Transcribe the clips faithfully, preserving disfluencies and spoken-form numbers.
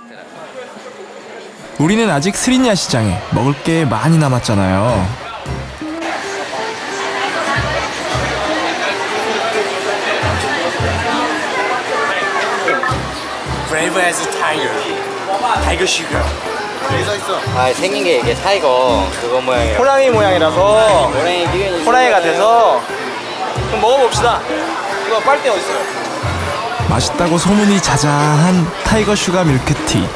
우리는 아직 스리냐 시장에 먹을 게 많이 남았잖아요. Brave as tiger. Tiger sugar. 여기 써 있어. 아 생긴 게 이게 타이거 그거 모양이에요. 호랑이 모양이라서 호랑이 기운이 호랑이가 돼서 그럼 먹어봅시다. 이거 빨대 어디 있어요? 맛있다고 소문이 자자한 타이거 슈가 밀크티.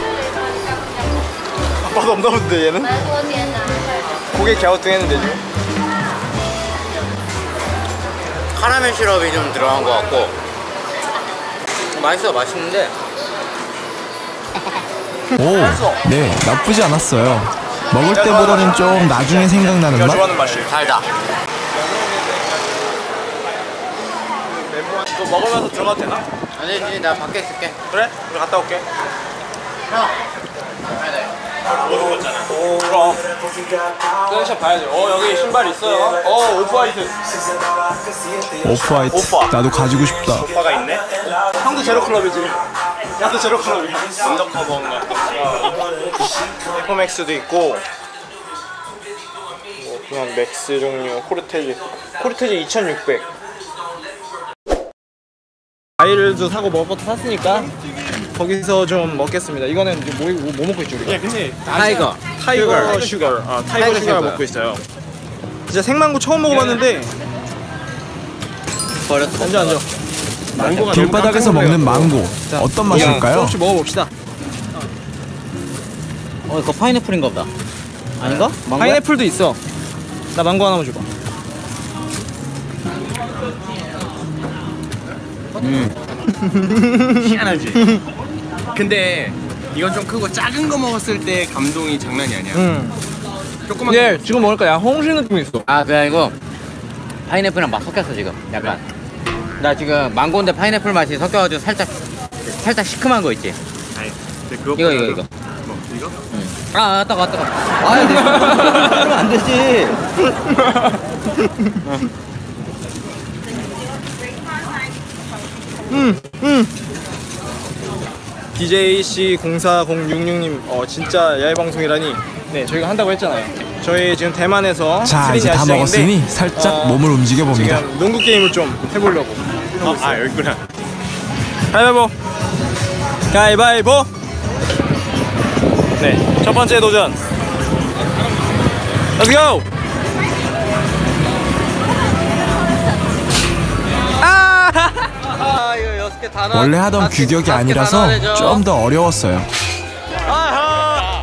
맛 없나 본데 얘는? 고개 갸우뚱했는데 지금? 카라멜 시럽이 좀 들어간 것 같고 맛있어. 맛있는데 오, 네, 나쁘지 않았어요. 먹을 때보다는 좀 나중에 생각나는 내가 맛? 좋아하는 맛이에요. 달다. 이거 먹으면서 들어가도 되나? 아니지, 나 밖에 있을게. 그래? 우리 갔다 올게. 형 오, 그럼 클랜샷 봐야지. 어, 여기 신발 있어요. 어, 오프화이트. 오프화이트. 오빠. 나도 가지고 싶다. 오빠가 있네? 형도 제로클럽이지. 형도 제로클럽이야. 언더커버인가? 에코맥스도 있고 뭐 그냥 맥스 종류, 코르테즈 코르테즈 이천육백. 과일도 사고 먹을 것도 샀으니까 거기서 좀 먹겠습니다. 이거는 이제 뭐, 뭐, 뭐 먹고 있죠 우리가? 타이거. 타이거 슈거. 아, 타이거 슈거 먹고 있어요. 진짜 생망고 처음 먹어봤는데 버렸어. 앉아 앉아. 망고가 길바닥에서 먹는 망고. 어떤 맛일까요? 조금씩 먹어봅시다. 어 이거 파인애플인가 보다. 아닌가? 망고야? 파인애플도 있어. 나 망고 하나만 줘봐. 음. 희한하지? 근데 이건 좀 크고 작은 거 먹었을 때 감동이 장난이 아니야. 응. 조그만 예, 지금 먹을까? 야, 홍시 느낌 있어. 아 그게 아니고 파인애플이랑 막 섞였어 지금. 약간. 나 지금 망고인데 파인애플 맛이 섞여가지고 살짝 살짝 시큼한 거 있지. 아니, 근데 그거 이거 이거 이거. 뭐 이거? 응. 아, 아 따가 따가. 아, 네. 그러면 안 되지. 음, 음. 디제이씨 공사공육육님, 어 진짜 야외 방송이라니. 네, 저희가 한다고 했잖아요. 저희 지금 대만에서 자, 이제 다 먹었으니 살짝 어, 몸을 움직여 봅니다. 지금 농구 게임을 좀 해보려고. 아, 아 여기 있구나. 가위바위보. 가위바위보. 네, 첫 번째 도전. Let's go. 아! 아, 이거 여섯 개 다 넣어. 원래 하던 규격이 아니라서 좀 더 어려웠어요. 아하.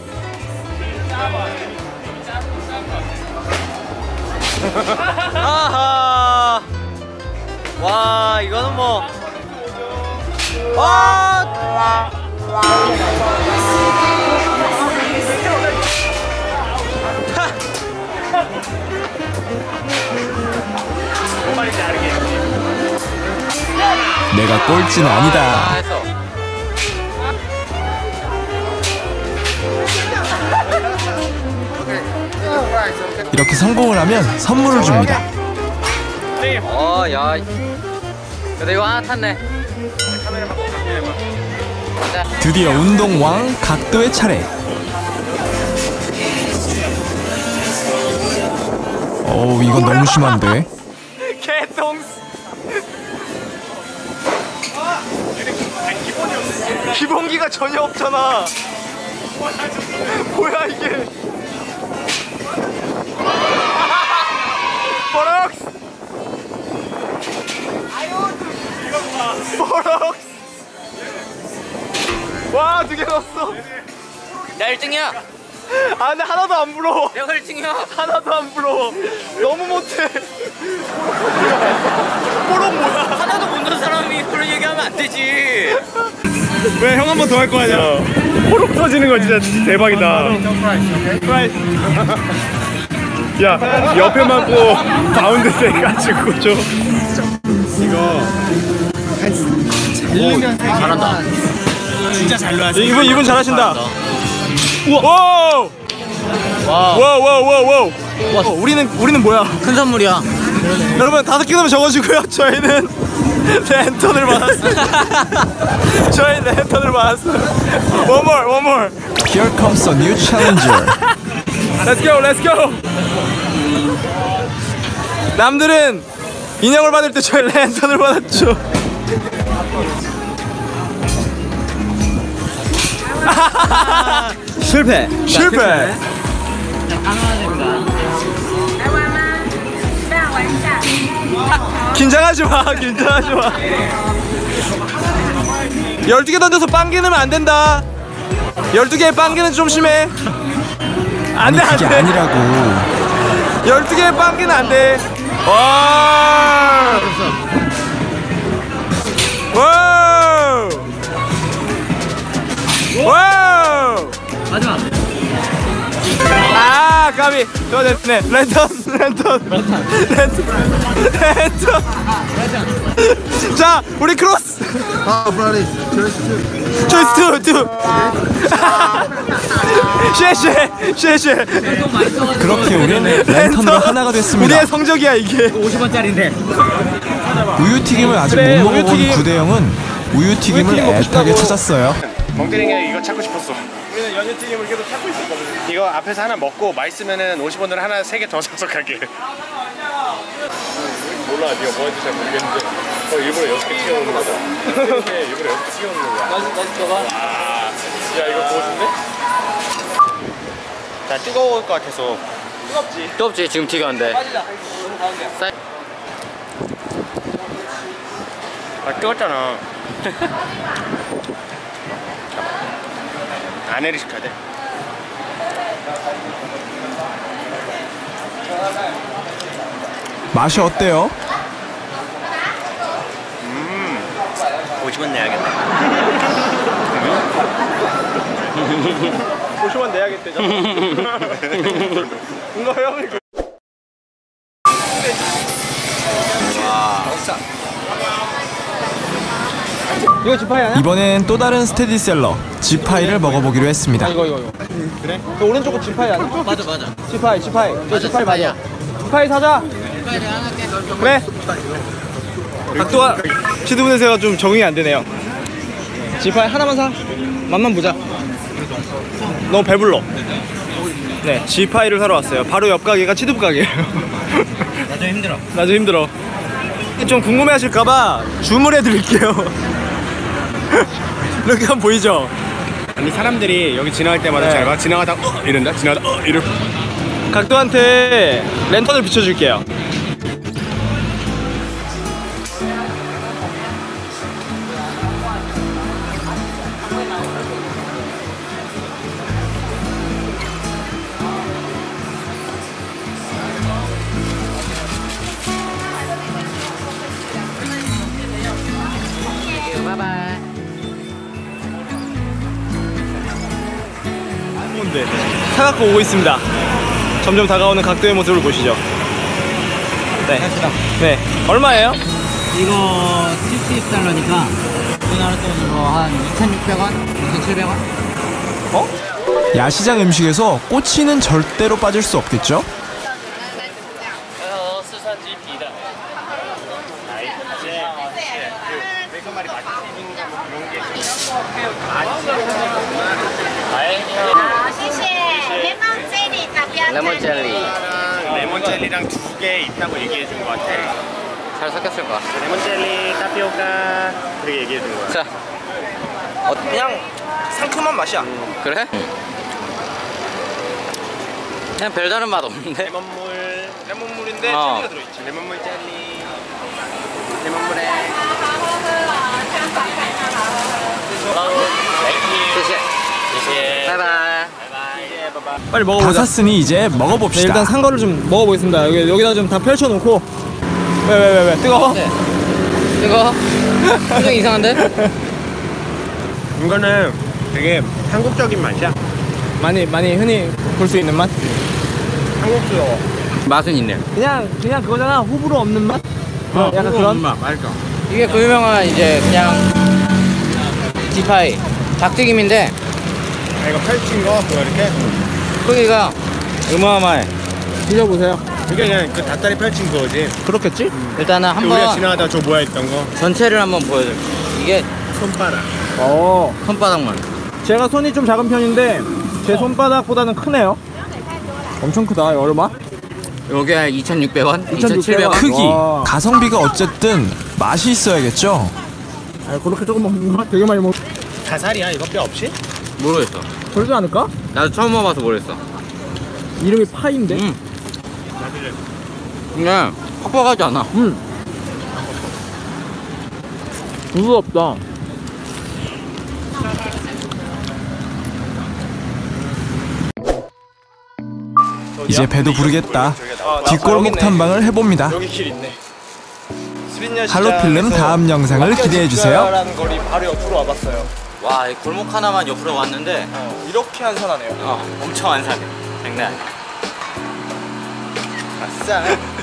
아하. 와, 이거는 뭐. 와. 내가 꼴찌는 아니다. 했어. 이렇게 성공을 하면 선물을 줍니다. 어, 야. 근데 이거 하나 탔네. 드디어 운동왕 각도의 차례. 어우, 이건 너무 심한데. 개똥. 기본기가 전혀 없잖아. 뭐야 이게? 버럭스. 버럭스. 와, 두 개 넣었어. 나 일 등이야. 아, 근데 하나도 안 부러워. 내가 일 등이야. 하나도 안 부러워. 너무 못해. 버럭 뭐야? 하나도 못 넣은 사람이 그런 얘기하면 안 되지. 왜 형 한 번 더 할 거 아니야? 호록 터지는 거 진짜 대박이다. 프라이스. 야, 옆에 맞고 가운데 세가지고 좀. 이거 한 잘한다. 진짜 잘 나왔어. 이분 이분 잘하신다. 우와. 와. 와, 와, 와, 와. 와, 우리는 우리는 뭐야? 큰 선물이야. 여러분 다섯 개 넣으면 적어주고요. 저희는 랜턴을 받았어요. 저희 랜턴을 받았어요. One more, one more. Here comes a new challenger. Let's go, let's go. 남들은 인형을 받을 때 저희 랜턴을 받았죠. 실패. 실패. 긴장하지 마, 긴장하지 마. 열두 개 던져서 빵기 넣으면 안 된다. 열두 개의 빵기는 좀 심해. 안 돼, 안 그게 돼. 아니라고. 열두 개의 빵기는 안 돼. 와. 와우. 와우. 마지막. 아, 까비. 저 됐네. 랜턴, 랜턴, 랜턴, 랜턴. 자, 우리 크로스. 아, 브라리. 초이스 투, 투. 쉐쉐, 쉐쉐. 그렇게 우린 랜턴으로 하나가 됐습니다. 우리의 성적이야 이게. 오십 원짜리인데. 우유튀김을 아직 그래, 못 먹어본 우유튀김. 구대영은 우유튀김을 우유튀김 먹고 애타게 싶다고. 찾았어요. 멍때리게 이거 찾고 싶었어. 우리는 연유튀김을 계속 찾고 있었거든. 이거 앞에서 하나 먹고 맛있으면은 오십 원으로 하나 세 개 더 사서 가게. 몰라, 네가 뭐 했는지 잘 모르겠는데 어, 일부러 여섯 개 튀겨놓는 거다. 일부러 여섯 개 튀겨놓는 거야. 맛있, 맛있어봐. 와, 야 이거 구워준대? 자, 뜨거울 것 같아서. 뜨겁지. 뜨겁지 지금 튀겼는데. 빠지자. 너무 가운데야. 쌀. 아, 뜨겁잖아. 안에를 시켜야 돼. 맛이 어때요? 오십 원 내야겠다. 오십 원 내야겠대. 뭔가 형을 그. 이거 지파이 아니야? 이번엔 또 다른 스테디셀러 지파이를 먹어보기로 했습니다. 이거 이거 이거. 그래? 그 오른쪽 거 지파이 아니야? 맞아 맞아. 지파이 지파이. 저 지파이 지파이야. 맞아. 지파이 사자. 그래. 각도가 시드분에서가 좀 적응이 안 되네요. 지파이 하나만 사. 맛만 보자. 너무 배불러. 네, 지파이를 사러 왔어요. 바로 옆 가게가 치두부 가게예요. 나 좀 힘들어. 나 좀 힘들어. 좀 궁금해하실까봐 주문해 드릴게요. 이렇게 하면 보이죠? 아니 사람들이 여기 지나갈 때마다 네. 잘 봐. 지나가다 어 이런다. 지나가다 어 이러. 각도한테 랜턴을 비춰줄게요. 바이바이. 뭔데? 사갖고 오고 있습니다. 점점 다가오는 각도의 모습을 보시죠. 네. 네. 얼마예요? 이거 칠십 달러니까 우리나라 돈으로 한 이천육백 원, 이천칠백 원? 어? 야시장 음식에서 꼬치는 절대로 빠질 수 없겠죠? 레몬 젤리. 레몬 젤리랑 두 개 있다고 얘기해 준 것 같아. 잘 섞였을 거야. 레몬 젤리, 타피오카 그렇게 얘기해 준 거야. 자, 그냥 상큼한 맛이야. 그래? 그냥 별다른 맛 없는데? 레몬물, 레몬물인데 어. 젤리가 들어있지. 레몬물 젤리, 레몬물에. 바이바이. 빨리 다 먹어보자. 샀으니 이제 네, 먹어봅시다. 일단 산 거를 좀 먹어보겠습니다. 여기, 여기다 좀 다 펼쳐놓고. 왜, 왜, 왜, 왜? 뜨거워? 네. 이거 표정 이상한데? 이거는 되게 한국적인 맛이야. 많이, 많이 흔히 볼 수 있는 맛? 한국스러워. 맛은 있네. 그냥, 그냥 그거잖아. 호불호 없는 맛? 어, 약간 그런? 맛, 맛있어. 이게 그 유명한 이제 그냥 지파이 닭튀김인데 아, 이거 펼친 거, 그거 이렇게. 크기가 어마어마해. 드셔보세요. 그게 그냥 그 닭다리 펼친 거지. 그렇겠지? 일단은 그 우리가 한번 지나가다 저 모여 있던 거. 전체를 한번 보여줄게. 이게 손바닥. 어. 손바닥만. 제가 손이 좀 작은 편인데 제 손바닥보다는 크네요. 엄청 크다. 얼마? 요게 이천육백 원, 이천육백 원. 이천칠백 원. 크기, 와. 가성비가 어쨌든 맛이 있어야겠죠. 아, 그렇게 조금 먹는 거 되게 많이 먹. 가살이야 이거 뼈 없이? 모르겠어. 그러지 않을까? 나도 처음 먹어봐서 모르겠어. 이름이 파인데. 음. 근데 퍽퍽하지 않아. 음. 부드럽다. 이제 배도 부르겠다. 뒷골목 탐방을 해봅니다. 여기 길 있네. 할로필름 다음 영상을 기대해주세요. 라는 거리 바로 옆으로 와봤어요. 와, 이 골목 하나만 옆으로 왔는데 어, 이렇게 한산하네요. 어, 엄청 안산해. 장난 아니야. 아싸.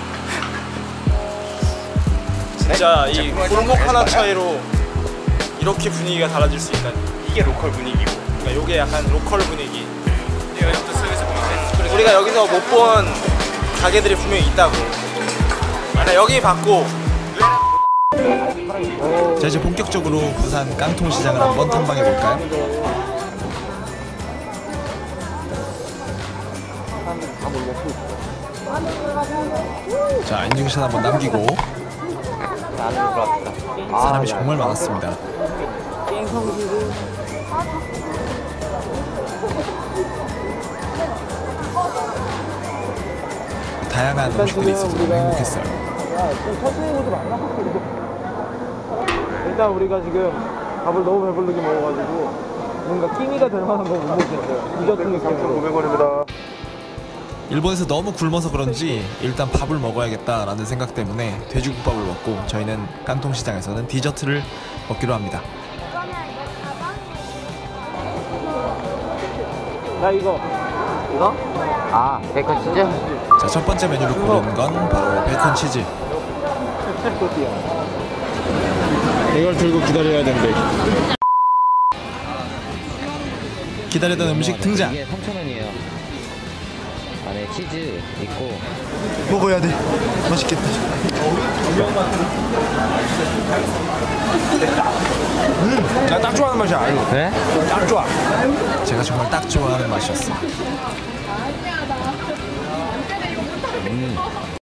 진짜 이 골목 하나 차이로 이렇게 분위기가 달라질 수 있다니. 이게 로컬 분위기고. 그러니까 요게 약간 로컬 분위기. 이것도 서비스 분위기. 우리가 여기서 못 본 가게들이 분명히 있다고. 아니 여기 받고. 자, 이제 본격적으로 부산 깡통시장을 한번 탐방해볼까요? 자, 인증샷 한번 남기고. 사람이 정말 많았습니다. 다양한 음식들이 있어서 너무 행복했어요. 일단 우리가 지금 밥을 너무 배부르게 먹어가지고 뭔가 끼니가 될 만한 거 못 먹겠어요. 디저트 느낌으로. 오백 원입니다. 일본에서 너무 굶어서 그런지 일단 밥을 먹어야겠다라는 생각 때문에 돼지국밥을 먹고 저희는 깡통시장에서는 디저트를 먹기로 합니다. 나 이거. 이거? 아, 베이컨 치즈? 자, 첫 번째 메뉴를 고르는 건 바로 베이컨 치즈. 이걸 들고 기다려야 된대. 기다리던 음식 등장. 이게 삼천 원이에요. 안에 치즈 있고. 먹어야 돼. 맛있겠다. 음, 나 딱 좋아하는 맛이야. 이거. 그래? 딱 좋아. 제가 정말 딱 좋아하는 맛이었어. 음.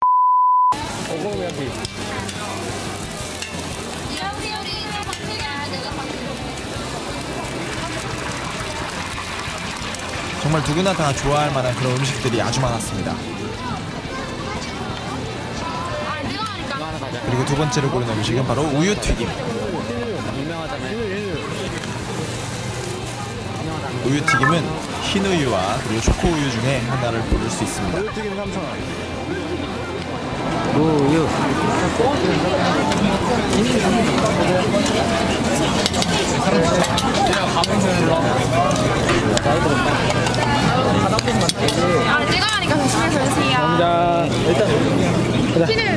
정말 누구나 다 좋아할 만한 그런 음식들이 아주 많았습니다. 그리고 두 번째로 고른 음식은 바로 우유튀김. 우유튀김은 흰우유와 그리고 초코우유 중에 하나를 고를 수 있습니다. 우유튀김 삼천 원. 우유. 아, 찍어가니까 조심해서 오세요. 감자. 일단 키를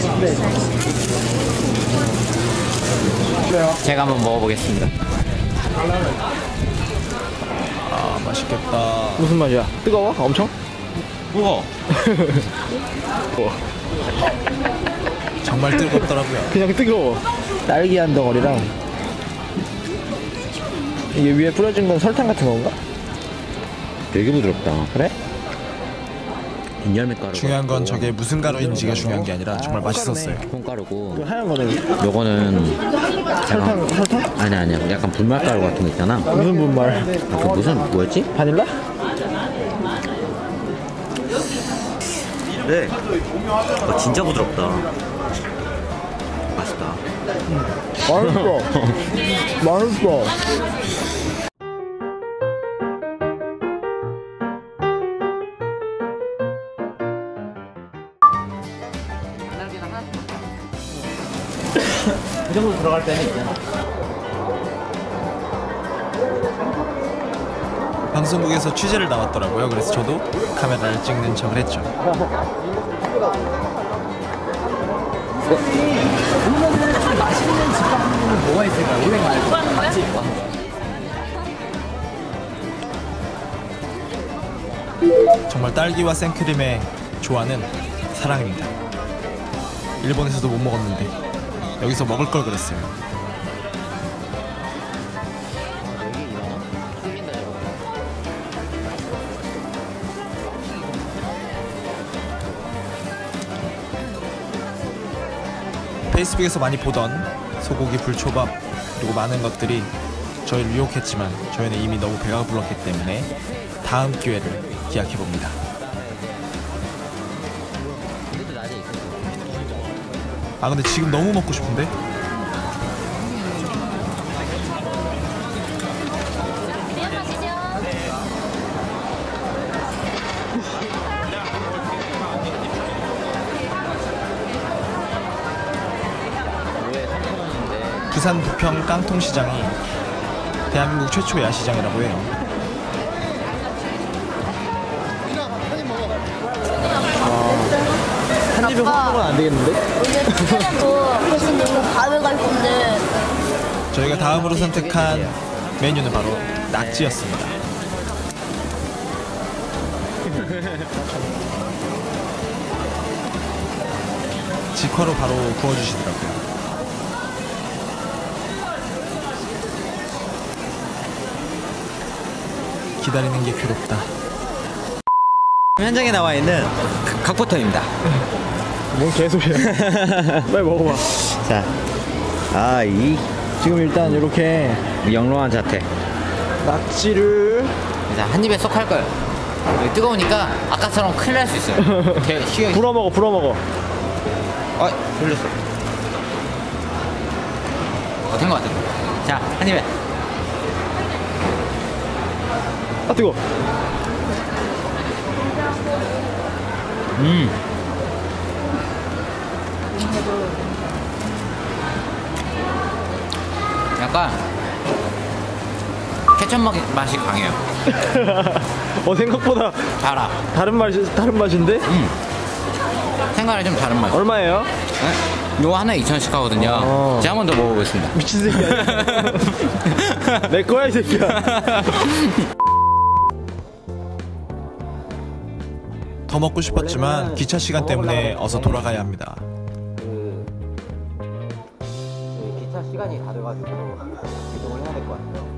제가 한번 먹어보겠습니다. 아, 맛있겠다. 무슨 맛이야? 뜨거워? 엄청? 우와. 정말 뜨겁더라고요. 그냥 뜨거워. 딸기 한 덩어리랑 이게 위에 뿌려진 건 설탕 같은 건가? 되게 부드럽다. 그래? 인절미 가루. 중요한 건 저게 무슨 가루인지가 중요한 게 아니라 정말 맛있었어요. 콩가루고. 하얀 거는 요거는 설탕, 설탕? 아니 아니야. 약간 분말 가루 같은 거 있잖아. 무슨 분말? 아, 그 무슨 뭐였지? 바닐라? 네. 어, 진짜 부드럽다. 맛있다. 맛있어. 맛있어. 이 정도 들어갈 때는 있잖아. 방송국에서 취재를 나왔더라고요. 그래서 저도 카메라를 찍는 척을 했죠. 맛있는 집밥은 뭐가 있을까요? 올랭 말고. 맛집. 정말 딸기와 생크림의 조화는 사랑입니다. 일본에서도 못 먹었는데 여기서 먹을 걸 그랬어요. 페이스북에서 많이 보던 소고기 불초밥 그리고 많은 것들이 저희를 유혹했지만 저희는 이미 너무 배가 불렀기 때문에 다음 기회를 기약해봅니다. 아 근데 지금 너무 먹고 싶은데? 부산 부평 깡통시장이 대한민국 최초 야시장이라고 해요. 한 입에 확 먹으면 안 되겠는데? 오늘 특별하고 벌써 너무 밤에 갈 건데 저희가 다음으로 선택한 메뉴는 바로 낙지였습니다. 직화로 바로 구워주시더라고요. 기다리는 게 괴롭다. 현장에 나와 있는 각포터입니다. 뭔 개소리야. 빨리 먹어봐. 자, 아, 이 지금 일단 이렇게 영롱한 자태. 낙지를 자, 한 입에 쏙 할 거예요. 뜨거우니까 아까처럼 큰일 날 수 있어요. 되게 쉬워. 불어 먹어, 불어 먹어. 아, 돌렸어. 어, 된 것 같아. 자, 한 입에. 아 뜨거. 음. 약간 케첩 맛이 강해요. 어 생각보다 달아. 다른 맛이 다른 맛인데? 음. 생각이 좀 다른 맛. 얼마예요? 네? 요거 하나에 이천 원씩 하거든요. 어. 제가 한 번 더 먹어보겠습니다. 미친 새끼야. 내 거야 이 새끼야. 더 먹고 싶었지만 기차 시간 때문에 어서 돌아가야 합니다. 그, 그 기차 시간이 다 돼가지고 이동을 해야 될 것 같아요.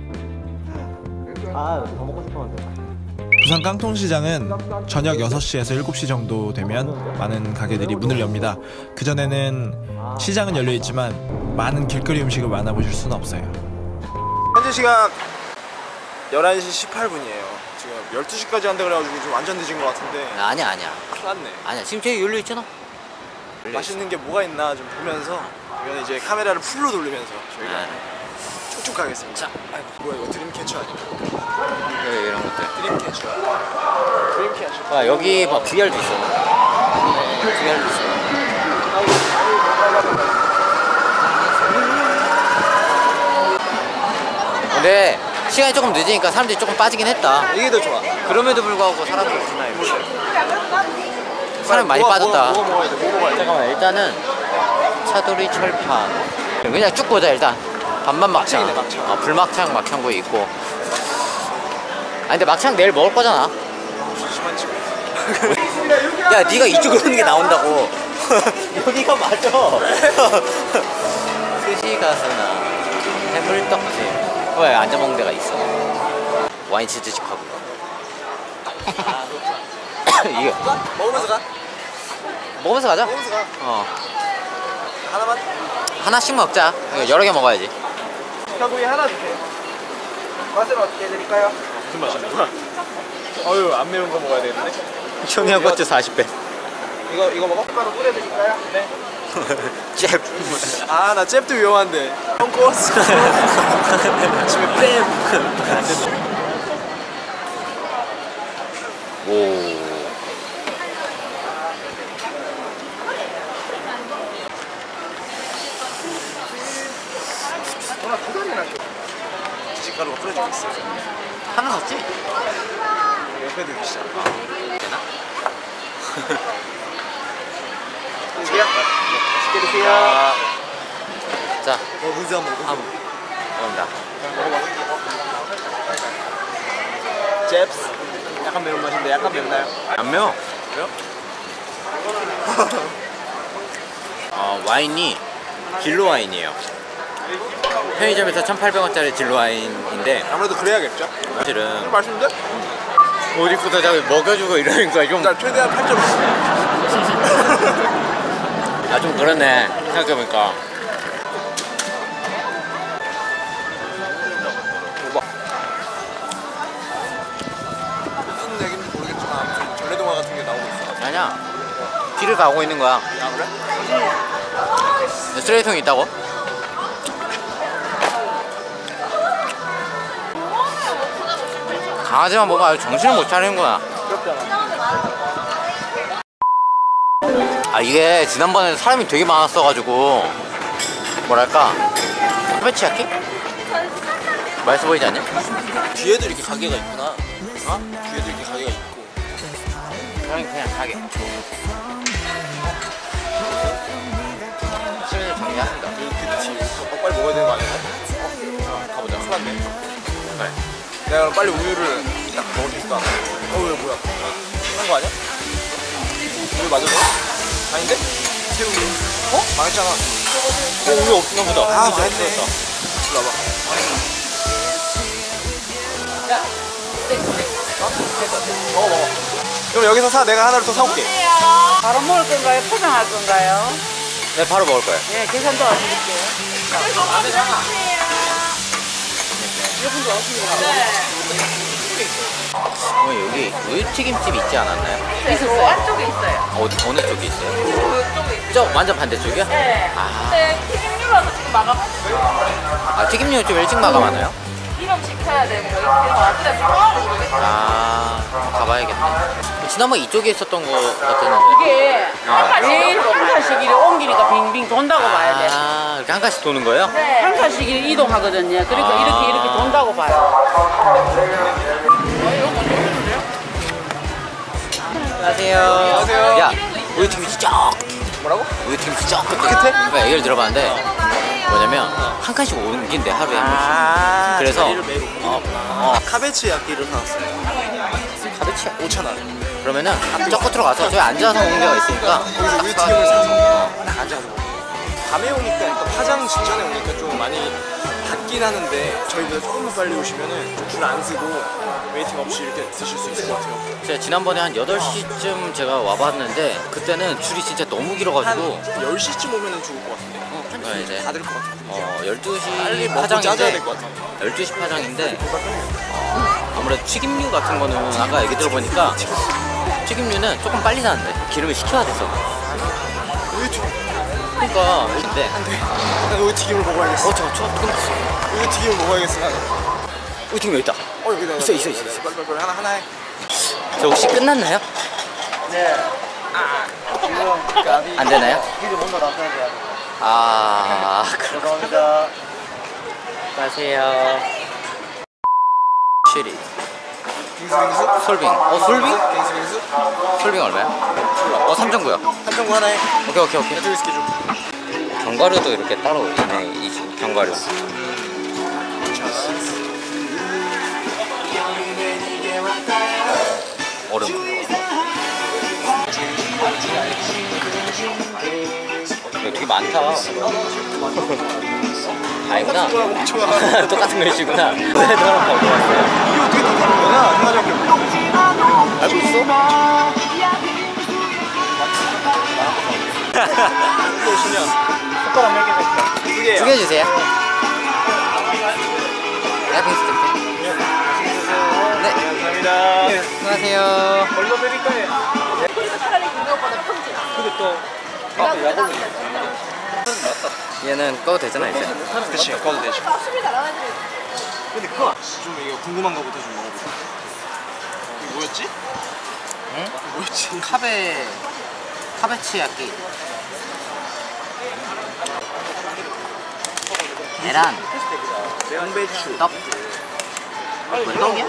아, 더 먹고 싶었는데. 부산 깡통시장은 저녁 여섯 시에서 일곱 시 정도 되면 많은 가게들이 문을 엽니다. 그전에는 시장은 열려있지만 많은 길거리 음식을 만나보실 수는 없어요. 현재 시각 열한 시 십팔 분이에요. 지금 열두 시까지 한다 그래가지고 좀 완전 늦은 것 같은데. 아니야, 아니야. 큰일 났네. 아니야, 지금 저기 열려 있잖아. 맛있는 게 뭐가 있나 좀 보면서 이건 이제 카메라를 풀로 돌리면서 저희가 아, 쭉쭉 가겠습니다. 자, 아이고, 뭐야 이거 드림캐쳐 아니야? 네, 이런 것들. 드림캐쳐. 드림캐쳐. 아, 여기 막 브이알도 있어. 네, 브이알도 있어. 근데 시간이 조금 늦으니까 사람들이 조금 빠지긴 했다. 이게 더 좋아. 그럼에도 불구하고 사람들이 있나 이거. 사람 많이 뭐, 빠졌다. 뭐, 뭐 먹어야 돼? 뭐 먹어야 돼? 잠깐만, 일단은 차돌이 철판. 그냥 쭉 보자 일단. 반반 막창. 막창이네, 막창. 어, 불막창 막창구 있고. 아 근데 막창 내일 먹을 거잖아. 심한 집. 야, 네가 이쪽으로 오는 게 나온다고. 여기가 맞아. 스시가스나 해물떡집. 왜 앉아 먹는 데가 있어? 와인 치즈집 하고. 이게 먹으면서 가. 먹으면서 가자. 먹으면서 가. 어, 하나만. 하나씩 먹자. 여러 개 먹어야지. 식사구이 하나 주세요. 맛은 어떻게 해드릴까요? 무슨 맛이냐? 어휴, 안 매운 거 먹어야 되겠네. 청양 고추 사십 배. 이거 이거 먹어? 바로 뿌려드릴까요? 네. 잽. 아, 나 잽도 위험한데. 형 꼬았어. 집에 뺨. 오. 누나 두 달이나 지식가루가 뿌려지고 있어요. 하나 샀지? 옆에도 계시잖아. 되나? 드세요. 맛있게 드세요. 자, 어, 문제 한번 먹어. 한번 먹는다. 잽스. 약간 매운맛인데 약간 맵나요? 안 매워. 그래요? 어, 와인이 진로 와인이에요. 편의점에서 천팔백 원짜리 진로 와인인데 아무래도 그래야겠죠. 사실은 맛있는데? 옷 입고 다자고 먹여주고 이러니까 좀 나 최대한 팔 점 아, 좀 그렇네 생각해보니까. 무슨 얘기인지 모르겠지만 아무튼 전래동화 같은 게 나오고 있어. 아니야, 길을 가고 있는 거야. 아 그래? 쓰레기통이 있다고? 강아지만 보면 아주 정신을 못 차리는 거야. 아, 이게 지난번에 사람이 되게 많았어가지고 뭐랄까 패치야키? 맛있어 보이지 않냐? 뒤에도 이렇게 가게가 있구나. 어? 뒤에도 이렇게 가게가 있고. 그냥 그냥 가게. 시간을 정리하신다. 그치. 어, 빨리 먹어야 되는 거 아니야? 어, 가보자. 큰일 났네. 그래. 내가 그럼 빨리 우유를 딱 먹을 테니까. 어, 왜 뭐야? 한 거 아니야? 우유 맞아? 아닌데? 새우유? 어? 망했잖아. 어, 우유 없나 보다. 아, 우유 망했네. 없어졌다. 일로 와봐. 먹어, 먹어. 그럼 여기서 사. 내가 하나를 더 사올게. 바로 먹을 건가요? 포장할 건가요? 네, 바로 먹을 거예요. 네, 계산 도와드릴게요. 어, 여기 우유튀김집 있지 않았나요? 있었어요. 안쪽에 있어요. 어디, 어느 쪽에 있어요? 그쪽에 있어요. 저 완전 반대쪽이요? 네. 아, 근데 튀김류라서 지금 마감했어요. 아 튀김류 좀 일찍 마감하나요? 이름 시켜야 되고 여기 와드레스 포함을 모르겠어요. 아, 가봐야겠네. 지난번 이쪽에 있었던 거 같았는데. 이게 매일 한 칸씩 이렇게 옮기니까 빙빙 돈다고 봐야 돼. 아, 이렇게 한 칸씩 도는 거예요? 네. 한 칸씩 이렇게 이동하거든요. 그러니까 아. 이렇게 이렇게 돈다고 봐요. 안녕하세요. 안녕하세요. 야, 우유튀김 쩍. 뭐라고? 우유튀김 쩍 끝에. 끝에? 그러니까 얘기를 들어봤는데 뭐냐면 한 칸씩 옮긴대 하루에 한 번씩. 아, 그래서 자리를 매일 옮기는구나. 어. 카베치 야끼를 사왔어요. 가베치 오천 원. 그러면은 저 끝으로 가서 저기 앉아서 먹는 데가 있으니까 거기서 우유튀김을 사서 딱 앉아서 먹어. 밤에 오니까 약간 화장 직전에 오니까 좀 많이 닫긴 하는데 저희보다 조금만 빨리 오시면은 줄 안 쓰고 웨이팅 없이 이렇게 드실 수 있을 것 같아요. 제가 지난번에 한 여덟 시쯤 제가 와봤는데 그때는 줄이 진짜 너무 한 길어가지고 열 시쯤 오면은 좋을 것 같은데. 네, 이제 다 될 것 같아. 어, 열두 시 빨리 먹고 짜줘야 파장인데 될 것 같아. 열두 시 파장인데 어, 아무래도 튀김류 같은 거는 아까 얘기 들어보니까 튀김류는 조금 빨리 나는데 기름을 식혀야 돼서 우유튀김. 그러니까 근데 난 우유튀김을 먹어야겠어. 어, 저, 저, 끊겼어. 우유튀김을 먹어야겠어 나는. 우유튀김 여기 있다. 어 여기다. 있어, 있어, 있어, 있어. 빨리 빨리 빨리 하나 하나 해. 저 혹시 끝났나요? 네. 지금 안 되나요? 기름 온도 낮춰야 돼. 아, 그렇구나. 죄송합니다. 안녕하세요. 쉬리 빙수빙수? 솔빙. 어, 솔빙? 빙수빙수? 솔빙 얼마야? 어, 삼 점 구요. 한정구 하나 해. 오케이, 오케이, 오케이. 저기 스케줄. 견과류도 이렇게 따로 있네, 이 견과류. 얼음. 이거 되게 많다. 아니구나. 똑같은 글씨구나. 네, 너랑 바꿔 왔어요. 이게 어떻게 다 다른 거냐? 생활력. 알고 있어? 오시면 숟가락 몇 개? 두 개요. 두 개 주세요. 내가 빙수 드릴게. 네. 감사합니다. 네. 안녕하세요. 얼마 드릴까요? 근데 또 아, 야구 얘는 꺼도 되잖아, 이제. 그치, 꺼도 되죠. 근데 그거 좀 이거 궁금한 거부터 좀 먹어보자. 이게 뭐였지? 응? 뭐였지? 카베, 카베치야끼. 계란, 양배추. 떡. 뭔 떡이야?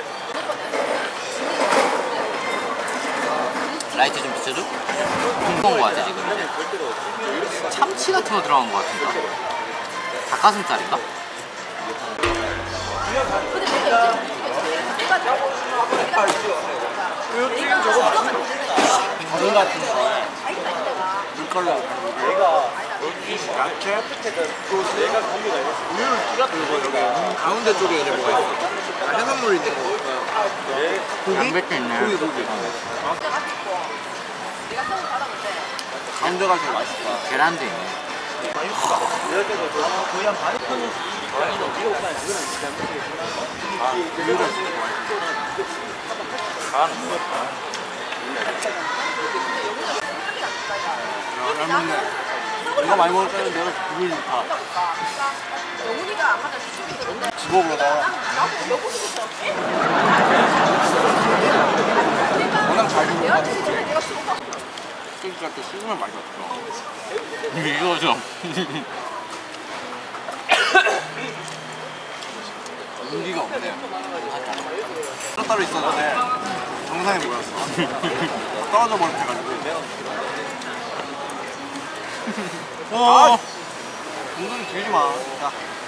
라이트 좀 비춰줘? 궁금한 거 같아, 지금 이제. 참치 같은 거 들어간 거 같은데? 닭가슴살인가? 물 같은 거. 물걸로. 가운데 쪽에 이제 뭐가 있어? 해산물이 있는 거. 고기? 양배추 있네. 고기 고기. 가운데가 제일 맛있다. 계란도 있네. 이거 많이 먹을 때는 내가 기분이 좋다. 집어보려다. 워낙 잘 주는 것 같아. 그러니까 또 씹으면 많이 맛있어. 이거 좀. 용기가 없네. 따로 있었는데 정상에 모였어. 떨어져 버릇해가지고. 아! 엉덩이 들지 마. 야.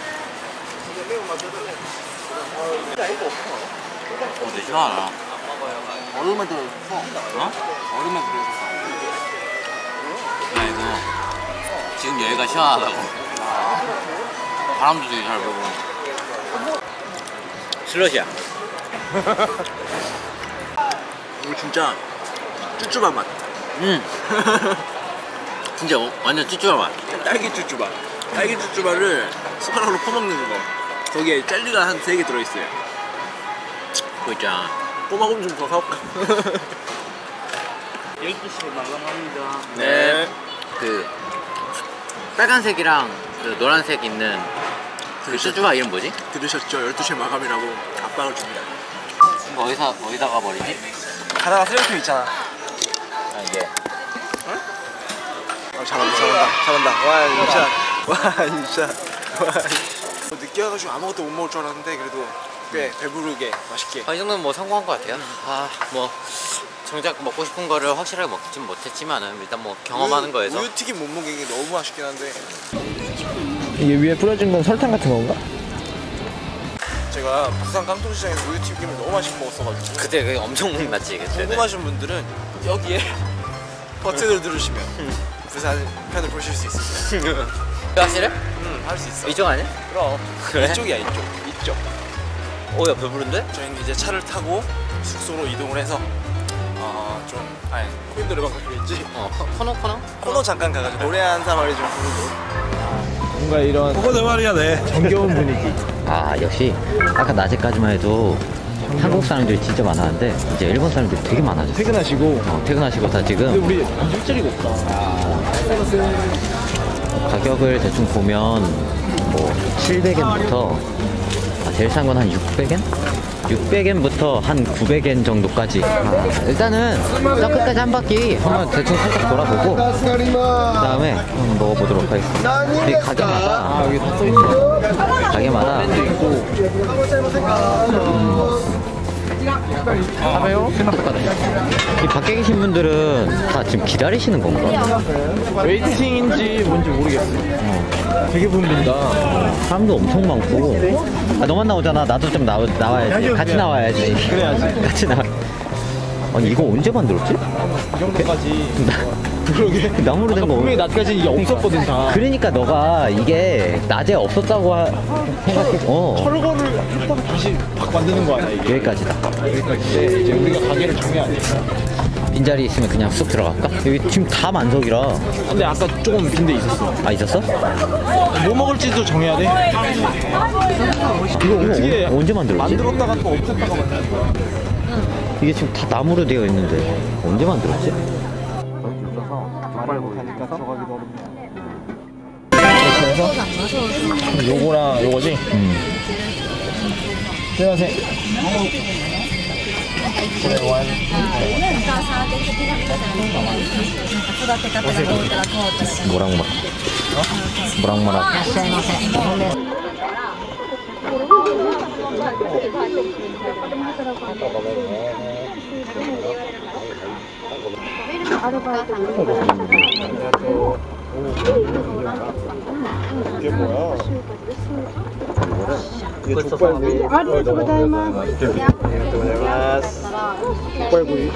어, 되게 시원하다. 얼음에 들어있어. 어? 얼음에 들어있어. 야, 이거. 지금 여기가 시원하다고. 바람도 되게 잘 불고. 슬러시야. 이거 진짜 쭈쭈밥 맛. 음. 진짜 어, 완전 쭈쭈한 맛. 딸기 쭈쭈밥. 딸기 쭈쭈밥을 숟가락으로 퍼먹는 거. 거기에 젤리가 한 세 개 들어있어요. 그거 있잖아. 꼬막음 좀 더 사올까? 열두 시에 마감합니다. 네. 그 빨간색이랑 그 노란색 있는 그 쭈쭈바 이름 뭐지? 들으셨죠? 열두 시에 마감이라고 압박을 줍니다. 이거 어디서 어디다가 버리지? 가다가 쓰레기통 있잖아. 아 이게 어, 잘한다 잘한다 잘한다. 와 인샷 와 인샷 와. 늦게 와가지고 아무것도 못 먹을 줄 알았는데 그래도 꽤 배부르게 맛있게. 아, 이 정도면 뭐 성공한 것 같아요. 아 뭐 정작 먹고 싶은 거를 확실하게 먹진 못했지만은 일단 뭐 경험하는 거에서 우유 튀김 못 먹은 게 너무 맛있긴 한데. 이게 위에 뿌려진 건 설탕 같은 건가? 제가 부산 깡통시장에서 우유 튀김을 너무 맛있게 먹었어가지고 그때 그게 엄청 맛있지 그때. 궁금하신 분들은 여기에 버튼을 누르시면 부산 편을 보실 수 있습니다. 확실해? 응, 할 수 있어. 이쪽 아니야? 그럼 그래? 이쪽이야 이쪽 이쪽. 오야 배부른데? 저희는 이제 차를 타고 숙소로 이동을 해서 어, 좀 아니 코인 노래방 가기로 어 코너 코너? 코너 잠깐 가가지고 노래 한 사마리 좀 부르고. 뭔가 이런 그거 내 말이야 네. 정겨운 분위기. 아 역시 아까 낮에까지만 해도 한국 사람들이 진짜 많았는데 이제 일본 사람들이 되게 많아졌어. 퇴근하시고. 어, 퇴근하시고 다 지금. 근데 우리 앉을 자리가 없다. 가격을 대충 보면 뭐 칠백 엔부터 아, 제일 싼 건 한 육백 엔? 육백 엔부터 한 구백 엔 정도까지. 아, 일단은 저 끝까지 한 바퀴 한번 대충 살짝 돌아보고 그 다음에 한번 먹어보도록 하겠습니다. 이 가게마다 아, 여기 다 써있어. 가게마다 사배요? 이 밖에 계신 분들은 다 지금 기다리시는 건가? 웨이팅인지 뭔지 모르겠어. 어. 되게 붐빈다. 사람도 엄청 많고. 아, 너만 나오잖아. 나도 좀 나와, 나와야지. 같이 나와야지. 그래야지. 같이 나와. 아니 이거 언제 만들었지? 이 정도까지. 그러게. 나무로 된 거. 분명히 낮까지 이게 없었거든 다. 그러니까 너가 이게 낮에 없었다고 하, 생각해. 어. 철거를 했다가 다시 막 만드는 거 아니야 이게. 여기까지다. 여기까지. 이제 우리가 가게를 정해야 돼. 빈자리 있으면 그냥 쑥 들어갈까? 여기 지금 다 만석이라. 근데 아까 조금 빈 데 있었어. 아 있었어? 뭐 먹을지도 정해야 돼. 이거 이거 어떻게 언- 언제 만들었지? 만들었다가 또 없앴다가 만드는 거야. 이게 지금 다 나무로 되어 있는데 언제 만들었지? 요거랑 요거지? 음. 안녕하세요. 모락모락. 모락모락. 이게 뭐야? 이게 족발구이. 아리가또 고자이마스. 아리가또 고자이마스. 족발구이.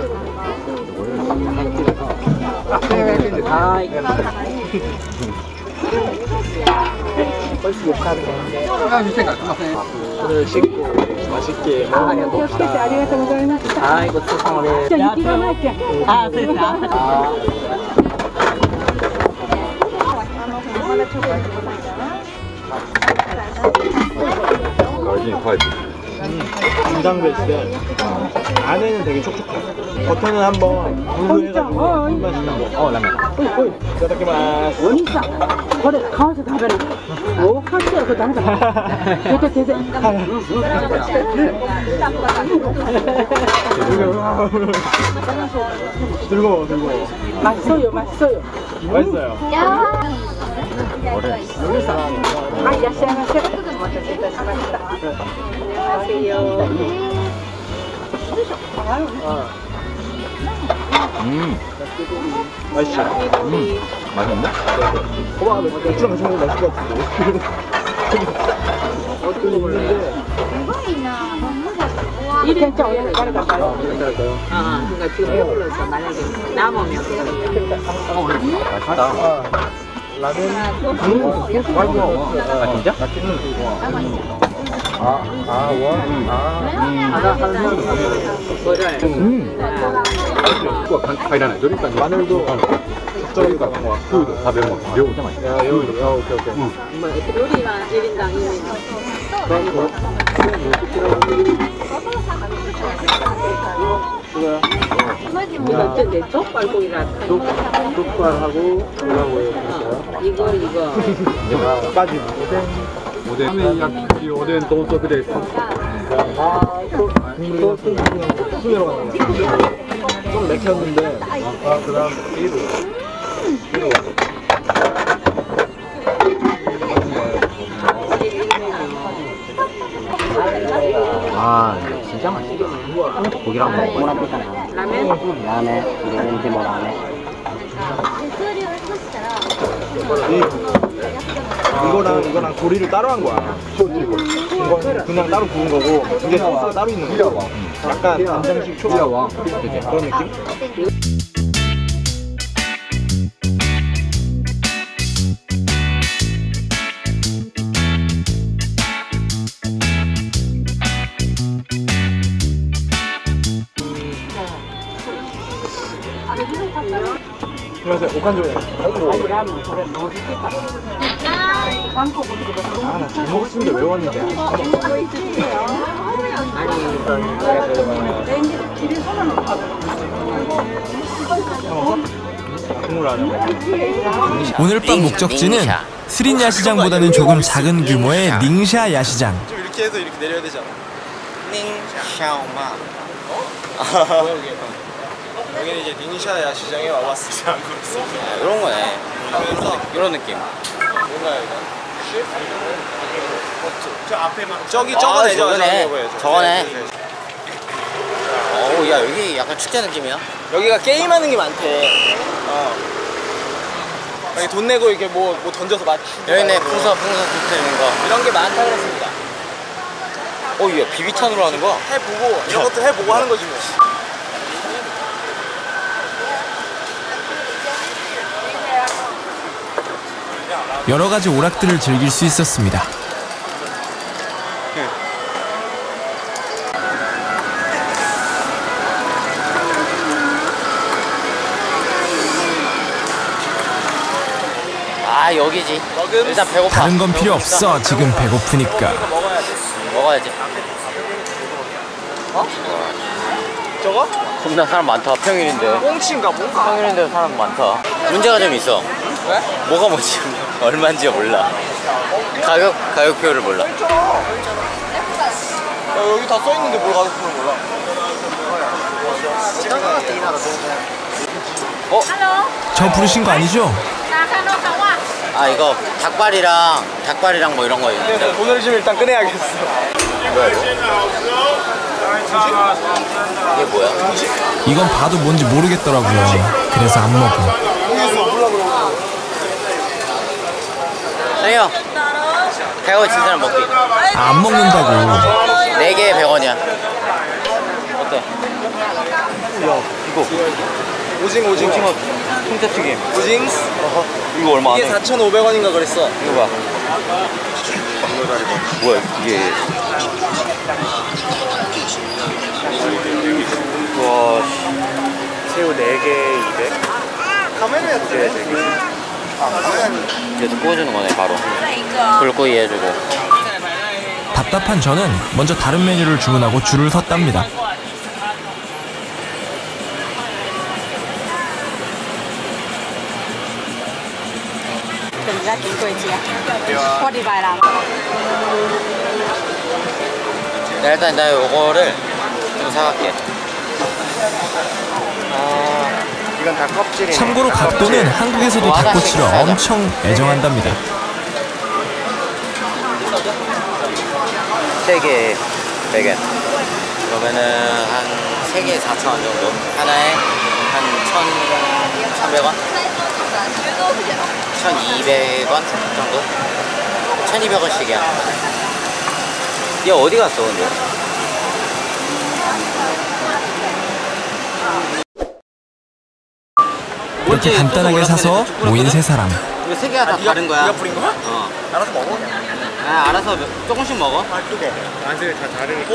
오늘 씻고 맛있게 먹읍시다. 아이고 세상에. 아, 됐다. 김장배인데 안에는 되게 촉촉해. 겉에는 한번 물로 해가지고 불맛이 나고. 어, 라면. 이따다키마스. 원이사. 그래, 가서 다 베라. 오, 하시야, 그 남자. 됐다, 됐다. 즐거워, 즐거워. 맛있어요, 맛있어요. 맛있어요. 아, 야시아가시아. 음, 맛있죠? 음, 맛있네? 호박을 맥주랑 같이 먹으면 맛있을 것 같은데. 어떻게 먹는데? 이렇게 짜 올려 가르쳐 봐요. 아, 그러니까 지금 배불러서 만약에 남으면 맛있다. 라면. 음, 맛있어. 아, 진짜? 아, 아, 원. 아, 음. 마늘도 적절하게 같은 거 같아. 진짜 맛있다. 야, 여기, 야, 오케이, 오케이. 요리만 일 인당 일 인당. 이거 어쩐데 족발구이라. 족발하고 이거하고 이거 이거. 이거 빠지고. 오뎅. 오뎅 야끼 오뎅 도서 그래. 아, 또 국물이 쑥이라고 하는 거야. 좀 맥혔는데. 아, 그다음 이루. 이루. 아, 진짜 맛있다. 고기랑 먹어보자. 라면? 라멘, 이런지 뭐 라멘. 이거랑 이거랑 조리를 따로 한 거야. 이건 그냥 따로 구운 거고 이게 소스가 따로 있는 거야. 약간 간장식 초밥 그런 느낌? 안녕하세요. 오칸조예요. 아, 나 잘 먹었는데 왜 왔는데? 오늘 밤 목적지는 스린 야시장보다는 조금 작은 규모의 닝샤 야시장. 좀 이렇게 해서 이렇게 내려야 되잖아. 닝샤오마. 여기는 이제 닝샤 야시장에 와봤습니다. 아, 이런 거네. 그래서 이런 느낌. 뭔가요 이거? 저 앞에 막 저기 아, 저거네 저거네. 저거네. 저거네. 어우, 야, 여기 약간 축제 느낌이야. 여기가 게임하는 게 많대. 어. 여기 돈 내고 이렇게 뭐, 뭐 던져서 맞추고. 여기네, 풍선, 풍선 붙어있는 거. 이런 게 많다 그랬습니다. 어, 야, 비비탄으로 하는 거야? 해보고 이런 것도 해보고 하는 거지 뭐. 여러 가지 오락들을 즐길 수 있었습니다. 아, 여기지. 일단 배고파. 다른 건 필요 없어. 지금 배고프니까. 먹어야지. 어? 저거? 겁나 사람 많다. 평일인데. 꽁치인가 뭔가? 평일인데 사람 많다. 문제가 좀 있어. 왜? 뭐가 뭐지? 얼마인지 몰라. 가격, 가격표를 몰라. 야, 여기 다 써있는데 뭘 가격표를 몰라. 어? 저 부르신 거 아니죠? 아, 이거 닭발이랑 닭발이랑 뭐 이런 거 있는데. 네, 돈을 좀 일단 꺼내야겠어. 뭐야 이거? 이게 뭐야? 이건 봐도 뭔지 모르겠더라고요. 그래서 안 먹어. 형이요. 백 원 진 사람 먹기. 아, 안 먹는다고. 네 개에 백 원이야. 어때? 야, 이거. 오징어 오징어 오징어 통짜튀김. 오징 이거 얼마 안 해? 이게 사천오백 원인가 그랬어. 이거 봐. 뭐야, 이게. 와, 새우 네 개에 이백. 카메라에 돼. 이제 구워주는 거네, 바로. 불구이 해주고. 답답한 저는 먼저 다른 메뉴를 주문하고 줄을 섰답니다. 나 일단 나 요거를 좀 사갈게. 이건 다 껍질이네. 참고로 각도는 한국에서도 닭꼬치를 엄청 애정한답니다. 세 개에 백 엔. 그러면은 한 세 개에 사천 원 정도. 하나에 한 천삼백 원? 천이백 원 정도? 천이백 원씩이야. 얘 어디 갔어, 근데? 이렇게 간단하게 사서 모인 세 사람. 이거 세 개가 다 다른 거야. 네가 부린 거야? 어. 알아서 먹어. 아, 알아서 조금씩 먹어. 두개. 맛을 다 다르니까.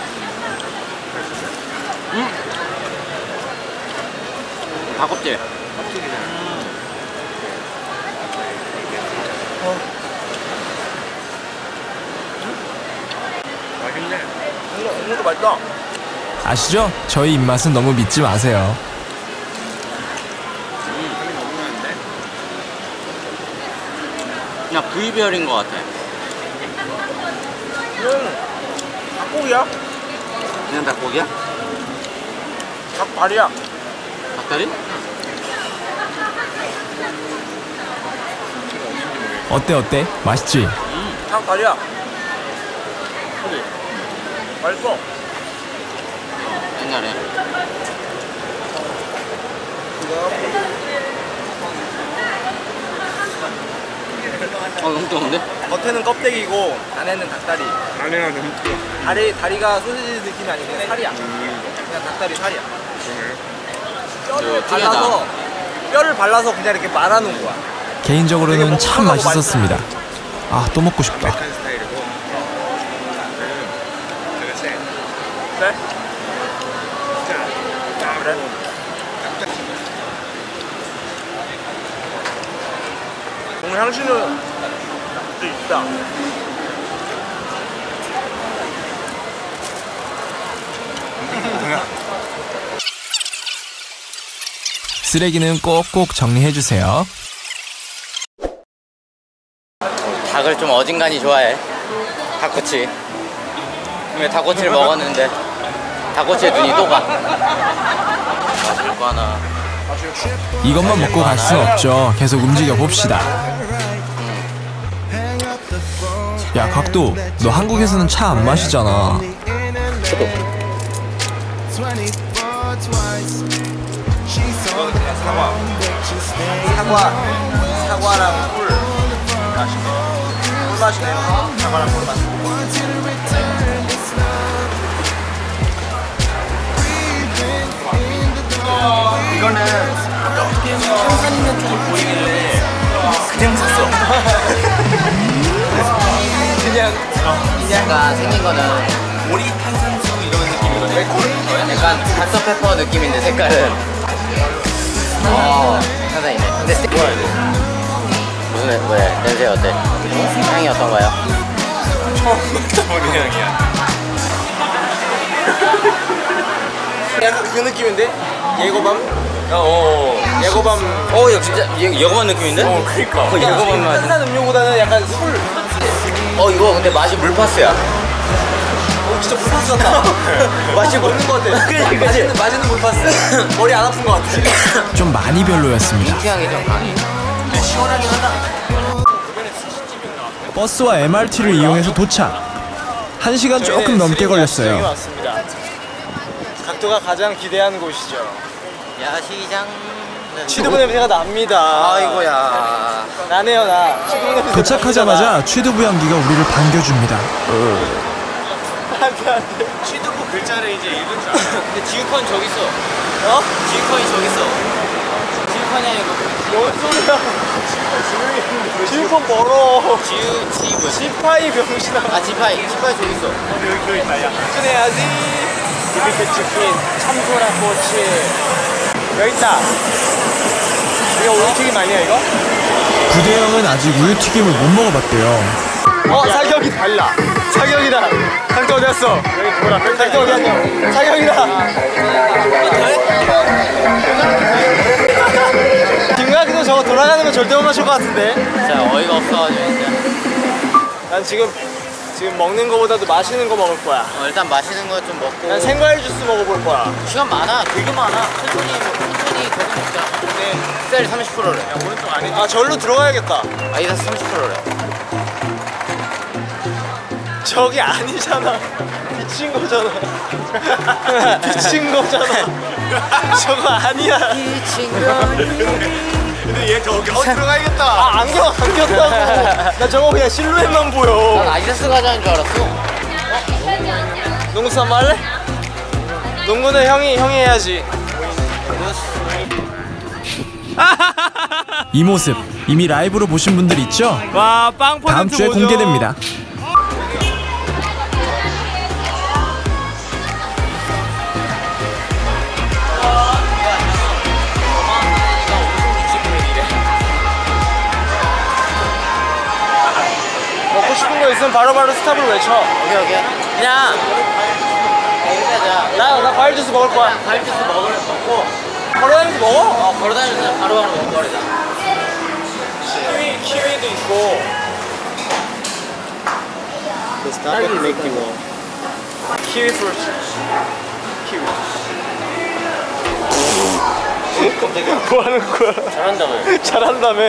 음. 닭껍질. 맛있네. 이거 이것도 맛있다. 아시죠? 저희 입맛은 너무 믿지 마세요. 그냥 부위별인 것 같아. 이건 닭고기야? 그냥 닭고기야? 닭발이야. 닭다리? 어때 어때? 맛있지? 닭발이야. 맛있어. 옛날에. 어, 너무 뜨거운데? 겉에는 껍데기고 안에는 닭다리. 안에가 너무 뜨거. 다리 다리가 소시지 느낌이 아니고 그냥 살이야. 그냥 닭다리 살이야. 뼈를 저 발라서 뼈를 발라서 그냥 이렇게 말아놓은 거야. 개인적으로는 참 맛있었습니다. 아, 또 먹고 싶다. 한 스타일이고. 되게 세. 그래? 자, 그래? 오늘 향신료 있다. 쓰레기는 꼭꼭 정리해주세요. 닭을 좀 어진간히 좋아해. 닭꼬치. 왜 닭꼬치를 먹었는데 닭꼬치에 눈이 또 가. 이거 하나. 이것만 먹고 갈 순 없죠. 계속 움직여 봅시다. 야, 각도, 너 한국에서는 차 안 마시잖아. 사과. 사과. 사과랑 꿀 마시네. 꿀 마시네. 사과랑 꿀 마시네. 이거는 탄산 있는 쪽을 보이길래 그냥 샀어. 그냥 약간 생긴 거는 오리 탄산수 이런 느낌이거든. 약간 닥터페퍼 느낌인데 색깔은 어 상당히 있네. 근데 스... 뭐야 이거? 무슨 애- 왜 냄새 어때? 향이 어떤가요? 처음 맡아보는 향이야. 약간 그 느낌인데? 예고밤? 어, 어. 예고밤. 어 이거 진짜 예, 여고만 느낌인데? 어, 그니까. 어, 예고만 맛. 탄산 음료보다는 약간 술. 어 이거 근데 맛이 물파스야. 어, 진짜 물파스 같다. 맛이 뭐- 먹는 것 같아. 그치, 그치. 맛있는, 맛있는 물파스. 머리 안 아픈 것 같아. 좀 많이 별로였습니다. 민트 향이 좀 강해. 시원하긴 하다. 버스와 엠알티를 이용해서 도착. 한 시간 조금 넘게 걸렸어요. 왔습니다. 각도가 가장 기대하는 곳이죠. 야시장. 취두부 냄새가 납니다. 아이고야. 나네요 나. 취두부 냄새 도착하자마자 취두부 향기가 우리를 반겨줍니다. 안돼 안돼. 취두부 글자를 이제 읽은 줄 알아. 근데 지우펀 저기 있어. 어? 지우펀이 저기 있어. 지우펀이 아니고. 뭔 소리야? 지우펀 멀어. 지우 지 뭐야? 지파이 병신아. 아 지파이 지파이 저기 있어. 여기 여기 있다 야. 해야지. 비비큐 치킨, 참소라 꼬치. 여기 있다. 이거 우유튀김 아니야 이거? 부대형은 아직 우유튀김을 못 먹어봤대요. 어 사격이 달라. 사격이다. 상태 어디 갔어? 여기 돌아. 상태 어디 갔냐? 사격이다. 김가기도 저거 돌아가는 거 절대 못 맞출 것 같은데. 진짜 어이가 없어가지고 진짜. 난 지금 지금 먹는 거보다도 마시는 거 먹을 거야. 어, 일단 맛있는 거 좀 먹고. 난 생과일 주스 먹어볼 거야. 시간 많아. 되게 많아. 천천히 천천히 저거 먹자. 근데 셀 삼십 퍼센트래. 야 오른쪽 아니지? 아 절로 들어가야겠다. 아이다스 삼십 퍼센트래. 저기 아니잖아. 미친 거잖아. 미친 거잖아. 저거 아니야. 근데 얘 저기 어 들어가야겠다. 아 안경 안 꼈다고. 나 저거 그냥 실루엣만 보여. 난 아이다스 가자는 줄 알았어. 농구 싸움 할래? 농구는 형이 형이 해야지. 이 모습 이미 라이브로 보신 분들 있죠? 와 빵 퍼센트 다음 주에 뭐죠? 공개됩니다. 먹고 싶은 거 있으면 바로바로 스탑을 외쳐. 오케이 오케이. 그냥 이렇게 하자. 나, 나 과일 주스 먹을 거야. 과일 주스 먹을 먹고 걸어다니면서 먹어? 어 걸어다니면서 바로바로 먹어버리자. 키위, 키위도 있고. 키위 프루트. 키위. 뭐 하는 거야? 잘한다며. 잘한다며.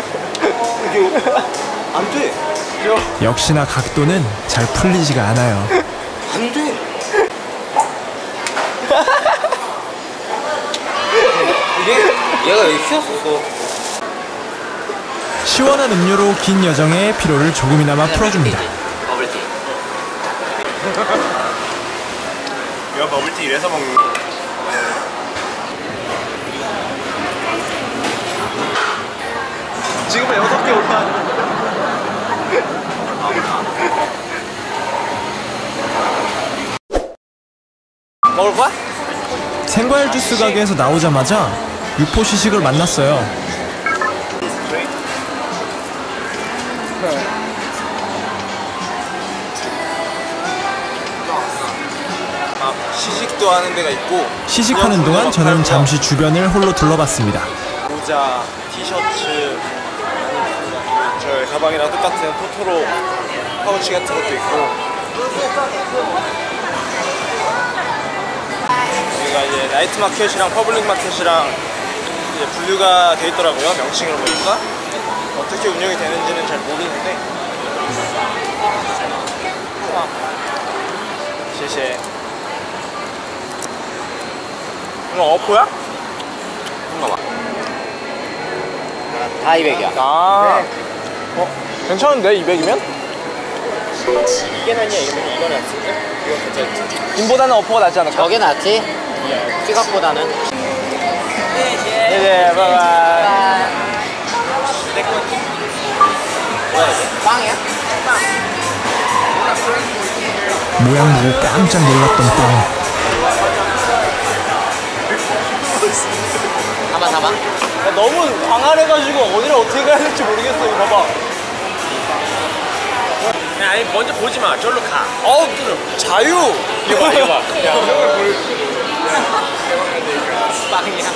안 돼. 역시나 각도는 잘 풀리지가 않아요. 안 돼. 이게 얘가 여기 휘었었어. 시원한 음료로 긴 여정의 피로를 조금이나마 풀어줍니다. 버블티. 이거 버블티 이래서 먹는 거. 지금 여섯 개 올라. 먹을 거야? 생과일 주스 가게에서 나오자마자 육포 시식을 만났어요. 막 시식도 하는 데가 있고. 시식하는 동안 저는 잠시 주변을 홀로 둘러봤습니다. 모자, 티셔츠, 저 가방이랑 똑같은 토토로 파우치 같은 것도 있고. 여기가 이제 나이트 마켓이랑 퍼블릭 마켓이랑 이제 분류가 돼 있더라고요. 명칭을 보니까 어떻게 운영이 되는지는 잘 모르는데. 아, 시시. 이거 어포야? 뭔가 봐. 다 이백이야. 아, 어, 괜찮은데 이백이면? 이게 낫냐 이거는 이거 낫지? 이거 괜찮지? 인보다는 어퍼가 낫지 않을까? 저게 낫지? 피각보다는. 네네, 바이바이. 뭐야 이게? 빵이야? 모양 보고 깜짝 놀랐던 빵. 담아 담아. 야, 너무 광활해가지고 어디를 어떻게 가야 될지 모르겠어. 이거 봐봐. 아니 먼저 보지 마. 저로 가. 어우, 자유. 이거 봐 이거 봐. 야, 형을 보여줘. 빵이야.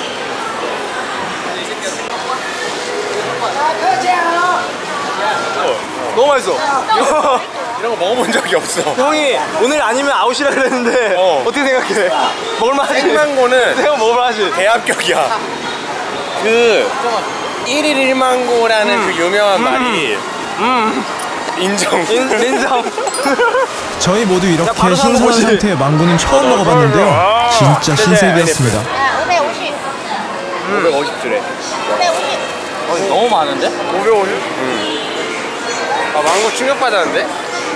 너무 맛있어. 이런 거 먹어본 적이 없어. 형이 오늘 아니면 아웃이라 그랬는데 어. 어떻게 생각해? 먹을만하지? 생망고는 생각 먹을만하지? 대합격이야. 그 일일 일망고라는 음. 그 유명한 음. 말이 음. 인정. 인, 인정. 저희 모두 야, 이렇게 바로 사는 신선한 거지. 상태의 망고는 처음 먹어봤는데요. 진짜 네네, 신세계였습니다. 오백오십. 오백오십 줄에. 어, 너무 많은데? 오백오십? 응. 아, 망고 충격받았는데?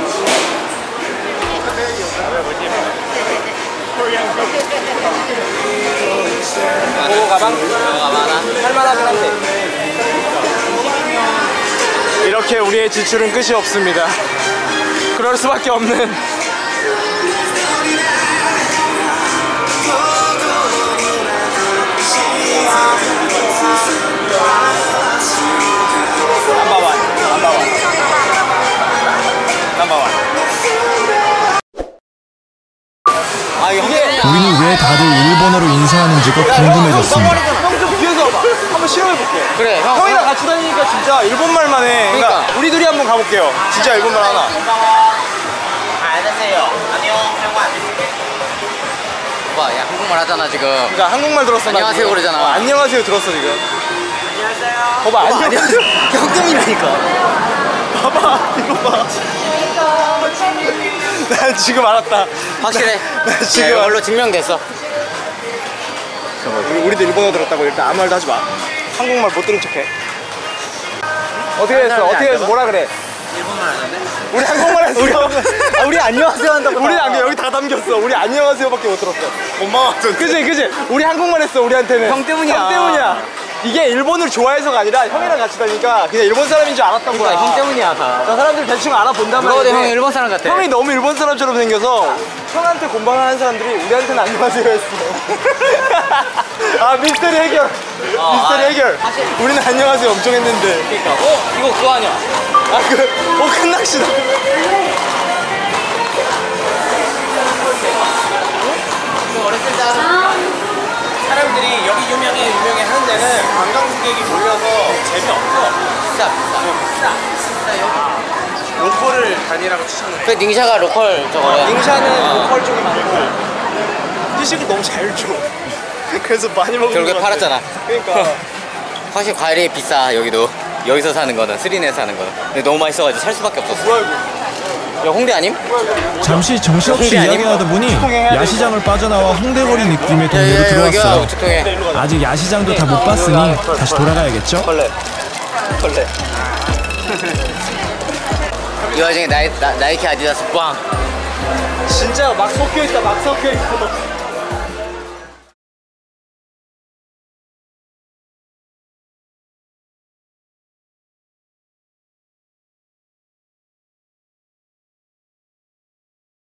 오 가방? 뭐가 많아? 할만하긴 한데. 이렇게 우리의 지출은 끝이 없습니다. 그럴 수밖에 없는. 넘버원, 넘버원, 넘버원. 아 이게 우리는 왜 다들 일본어로 인사하는지가 궁금해졌습니다. 형 좀 뒤에서 와봐. 한번 실험해볼게. 그래, 형. 형이랑 같이 다니니까 진짜 일본말만 해. 그러니까, 그러니까. 우리 둘이 한번 가볼게요. 진짜 일본말 하나. 오빠, 야, 한국말 하잖아, 지금. 그러니까 한국말 들었어. 나 안녕하세요 지금. 그러잖아. 어, 안녕하세요 들었어 지금. 안녕하세요. 봐봐 안녕하세요. 형님이라니까. 봐봐 이거 봐. 나 지금 알았다. 확실해. 나 지금 지금 이걸로 증명됐어. 우리, 우리도 일본어 들었다고 일단 아무 말도 하지 마. 한국말 못 들은 척해. 어떻게 했어? 어떻게 해서 뭐라 그래? 일본말 하는데? 우리 한국말 했어. 우리, 아, 우리 안녕하세요 한다고. 우리 안녕 여기 다 담겼어. 우리 안녕하세요밖에 못 들었어. 고마워. 그지 그지. 우리 한국말 했어 우리한테는. 형 때문이야. 형 때문이야. 이게 일본을 좋아해서가 아니라 형이랑 같이 다니니까 그냥 일본 사람인 줄 알았던 거야. 그러니까 형 때문이야, 다. 저 사람들 대충 알아본단 그거 말이야. 형 일본 사람 같아. 형이 너무 일본 사람처럼 생겨서 형한테 곤방하는 사람들이 우리한테는 안녕하세요 했어. 아 미스터리 해결. 어, 미스터리 아, 해결. 사실- 우리는 안녕하세요 엄청 했는데. 그러니까. 어? 이거 그거 아니야? 아 그, 어 큰낚시다. 어렸을 때 하는 사람들이 여기 유명해, 유명해 하는 데는 관광객이 몰려서 재미없어. 비싸, 비싸. 비싸, 여기. 로컬을 다니라고 추천을 해. 그 닝샤가 로컬 저거야. 닝샤는 로컬 쪽이 많고 피식을 너무 잘 줘. 그래서 많이 먹는 결국에 것 같아. 팔았잖아. 그러니까 확실히 과일이 비싸, 여기도. 여기서 사는 거는, 스리네에서 사는 거는. 근데 너무 맛있어가지고 살 수밖에 없었어. 뭐야 이거. 야, 홍대 아님? 잠시 정신없이 홍대 아니고? 이야기하다 보니 야시장을 빠져나와 홍대거리 느낌의 야, 동네로 야, 여기가 들어왔어요. 우측통에. 아직 야시장도 다 못 봤으니 다시 돌아가야겠죠? 벌레. 벌레. 이 와중에 나이, 나, 나이키 아디다스 꽝. 진짜 막 섞여 있다. 막 섞여 있어.